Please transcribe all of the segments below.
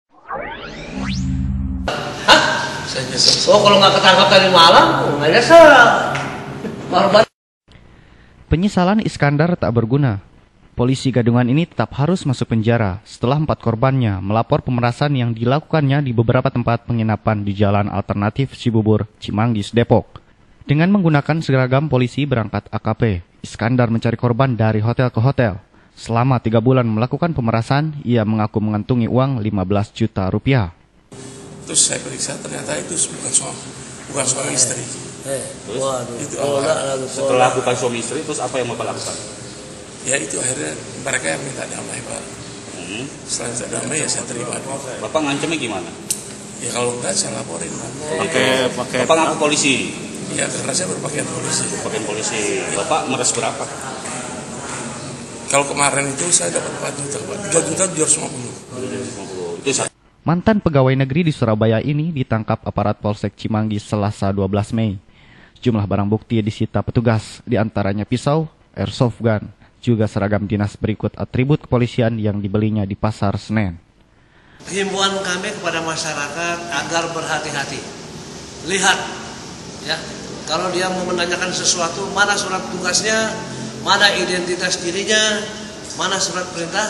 Hah? Saya nyesel. Oh, kalau nggak ketangkap tadi malam, nggak nyesel. Korban. Penyesalan Iskandar tak berguna. Polisi gadungan ini tetap harus masuk penjara setelah 4 korbannya melapor pemerasan yang dilakukannya di beberapa tempat penginapan di Jalan Alternatif Cibubur, Cimanggis, Depok. Dengan menggunakan seragam polisi berangkat AKP, Iskandar mencari korban dari hotel ke hotel. Selama 3 bulan melakukan pemerasan, ia mengaku mengantungi uang 15 juta rupiah. Terus saya periksa ternyata itu bukan suami istri. Waduh. Itu Setelah bukan suami istri, terus apa yang Bapak lakukan? ya itu akhirnya mereka yang minta damai, Pak. Setelah minta damai ya saya terima. Bapak ngancamnya gimana? Ya kalau enggak saya laporin, Pak. Bapak ngaku polisi. Ya karena saya berpakaian polisi. Bagian polisi. Bapak meres berapa? Kalau kemarin itu saya dapat 4 juta, Pak. 3 juta 250. Itu satu. Mantan pegawai negeri di Surabaya ini ditangkap aparat Polsek Cimanggis Selasa 12 Mei. Jumlah barang bukti disita petugas, diantaranya pisau, airsoft gun, juga seragam dinas berikut atribut kepolisian yang dibelinya di Pasar Senen. Himbauan kami kepada masyarakat agar berhati-hati. Lihat, ya, kalau dia mau menanyakan sesuatu, mana surat tugasnya, mana identitas dirinya, mana surat perintah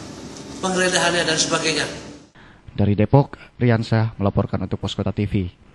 penggeledahannya dan sebagainya. Dari Depok, Riansyah melaporkan untuk Poskota TV.